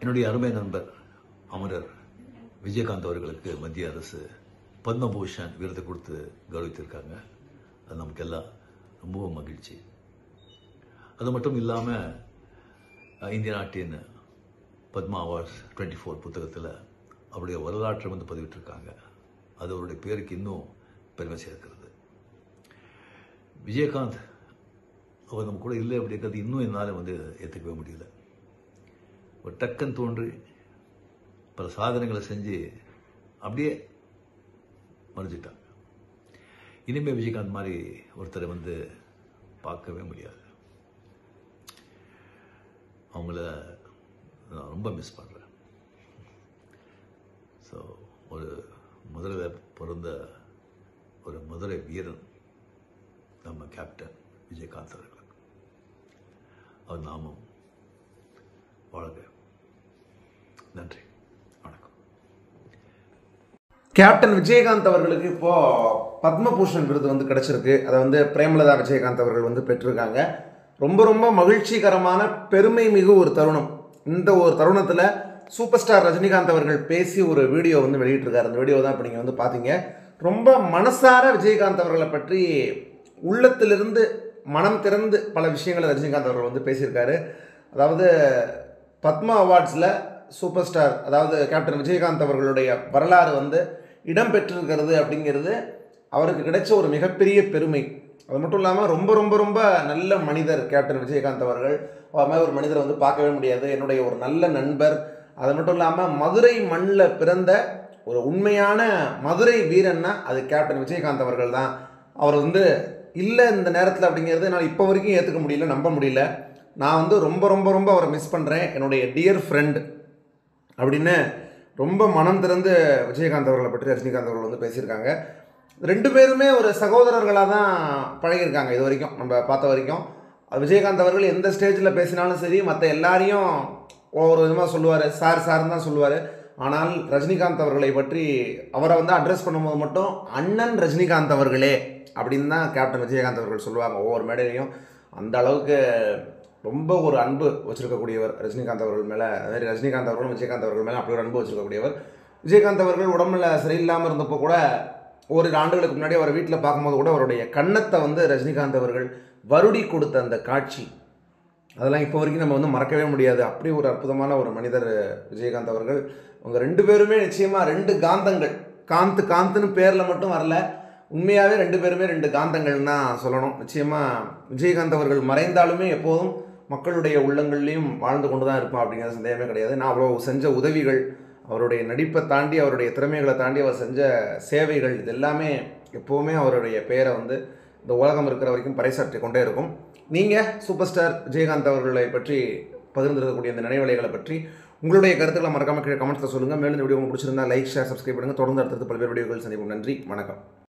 என்னுடைய அருமை நண்பர் அமரர் விஜயகாந்த் அவர்களுக்கு மத்திய அரசு பத்மபூஷன் விருது கொடுத்து கௌரவித்திருக்காங்க. அது நமக்கெல்லாம் ரொம்பவும் மகிழ்ச்சி. அது மட்டும் இல்லாமல் இந்திய நாட்டின் பத்மா அவார்ட்ஸ் 24 புத்தகத்தில் அவருடைய வரலாற்றை பதிவிட்டிருக்காங்க. அது அவருடைய பேருக்கு இன்னும் பெருமை சேர்க்கிறது. விஜயகாந்த் அவர் நம்ம கூட இல்லை அப்படிங்கிறது இன்னும் என்னால் ஏற்றுக்கவே முடியல. ஒரு டக்குன்னு தோன்றி பல சாதனைகளை செஞ்சு அப்படியே மறைஞ்சிட்டாங்க. இனிமேல் விஜயகாந்த் மாதிரி ஒருத்தரை பார்க்கவே முடியாது. அவங்கள நான் ரொம்ப மிஸ் பண்ணுறேன். ஸோ ஒரு மதுரையில் பிறந்த ஒரு மதுரை வீரன் நம்ம கேப்டன் விஜயகாந்த் அவர்கள். அவர் நாமும் வாழ்க. நன்றி, வணக்கம். கேப்டன் விஜயகாந்த் அவர்களுக்கு இப்போது பத்மபூஷன் விருது கிடைச்சிருக்கு. அதை பிரேமலதா விஜயகாந்த் அவர்கள் பெற்றிருக்காங்க. ரொம்ப ரொம்ப மகிழ்ச்சிகரமான பெருமை மிகு ஒரு தருணம். இந்த ஒரு தருணத்தில் சூப்பர் ஸ்டார் ரஜினிகாந்த் அவர்கள் பேசி ஒரு வீடியோ வெளியிட்டிருக்காரு. அந்த வீடியோ தான் இப்போ நீங்கள் பார்த்தீங்க. ரொம்ப மனசார விஜயகாந்த் அவர்களை பற்றி உள்ளத்திலிருந்து மனம் திறந்து பல விஷயங்களை ரஜினிகாந்த் அவர்கள் பேசியிருக்காரு. அதாவது பத்மா அவார்ட்ஸில் சூப்பர் ஸ்டார் அதாவது கேப்டன் விஜயகாந்த் அவர்களுடைய வரலாறு இடம் பெற்றிருக்கிறது அப்படிங்கிறது அவருக்கு கிடைச்ச ஒரு மிகப்பெரிய பெருமை. அது மட்டும் இல்லாமல் ரொம்ப ரொம்ப ரொம்ப நல்ல மனிதர் கேப்டன் விஜயகாந்த் அவர்கள். அது மாதிரி ஒரு மனிதரை பார்க்கவே முடியாது. என்னுடைய ஒரு நல்ல நண்பர். அது மட்டும் இல்லாமல் மதுரை மண்ணில் பிறந்த ஒரு உண்மையான மதுரை வீரன்னா அது கேப்டன் விஜயகாந்த் அவர்கள் தான். அவர் இல்லை இந்த நேரத்தில் அப்படிங்கிறது என்னால் இப்போ வரைக்கும் ஏற்றுக்க முடியல, நம்ப முடியல. நான் ரொம்ப ரொம்ப ரொம்ப அவரை மிஸ் பண்ணுறேன். என்னுடைய டியர் ஃப்ரெண்ட் அப்படின்னு ரொம்ப மனம் திறந்து விஜயகாந்த் அவர்களை பற்றி ரஜினிகாந்த் அவர்கள் பேசியிருக்காங்க. ரெண்டு பேருமே ஒரு சகோதரர்களாக தான் பழகியிருக்காங்க இது வரைக்கும் நம்ம பார்த்த வரைக்கும். விஜயகாந்த் அவர்கள் எந்த ஸ்டேஜில் பேசினாலும் சரி மற்ற எல்லாரையும் ஒவ்வொரு விதமாக சொல்லுவார், சார் சார்னு தான் சொல்லுவார். ஆனால் ரஜினிகாந்த் அவர்களை பற்றி அவரை அட்ரஸ் பண்ணும்போது மட்டும் அண்ணன் ரஜினிகாந்த் அவர்களே அப்படின்னு தான் கேப்டன் விஜயகாந்த் அவர்கள் சொல்லுவாங்க ஒவ்வொரு மேடையிலையும். அந்த அளவுக்கு ரொம்ப ஒரு அன்பு வச்சுருக்கக்கூடியவர் ரஜினிகாந்த் அவர்கள் மேலே. அதுமாதிரி ரஜினிகாந்த் அவர்களும் விஜயகாந்த் அவர்கள் மேலே அப்படி ஒரு அன்பு வச்சுருக்கக்கூடியவர். விஜயகாந்த் அவர்கள் உடம்புல சரியில்லாமல் இருந்தப்போ கூட ஓரிரு ஆண்டுகளுக்கு முன்னாடி அவர் வீட்டில் பார்க்கும்போது கூட அவருடைய கன்னத்தை ரஜினிகாந்த் அவர்கள் வருடி கொடுத்த அந்த காட்சி அதெல்லாம் இப்போ வரைக்கும் நம்ம மறக்கவே முடியாது. அப்படி ஒரு அற்புதமான ஒரு மனிதர் விஜயகாந்த் அவர்கள். அவங்க ரெண்டு பேருமே நிச்சயமாக ரெண்டு காந்தங்கள். காந்துன்னு பேரில் மட்டும் வரல, உண்மையாகவே ரெண்டு பேருமே ரெண்டு காந்தங்கள்னு தான் சொல்லணும். நிச்சயமாக விஜயகாந்த் அவர்கள் மறைந்தாலுமே எப்போதும் மக்களுடைய உள்ளங்கள்லேயும் வாழ்ந்து கொண்டு தான் இருப்பான் அப்படிங்கிறது சந்தேகமே கிடையாது. நான் அவ்வளோ செஞ்ச உதவிகள், அவருடைய நடிப்பை தாண்டி அவருடைய திறமைகளை தாண்டி அவர் செஞ்ச சேவைகள் இது எல்லாமே எப்போவுமே அவருடைய பெயரை இந்த உலகம் இருக்கிற வரைக்கும் பறைசாற்றி கொண்டே இருக்கும். நீங்கள் சூப்பர் ஸ்டார் விஜயகாந்த் அவர்களை பற்றி பகிர்ந்திருக்கக்கூடிய இந்த நினைவலைகளை பற்றி உங்களுடைய கருத்துக்களை மறக்காமல் கீழே கமெண்ட்ஸில் சொல்லுங்கள். மேலும் இந்த வீடியோ உங்களுக்கு பிடிச்சிருந்தா லைக், ஷேர், சப்ஸ்கிரைப் பண்ணுங்கள். தொடர்ந்து அடுத்தது பல்வேறு வீடியோக்கள் சந்திப்போம். நன்றி, வணக்கம்.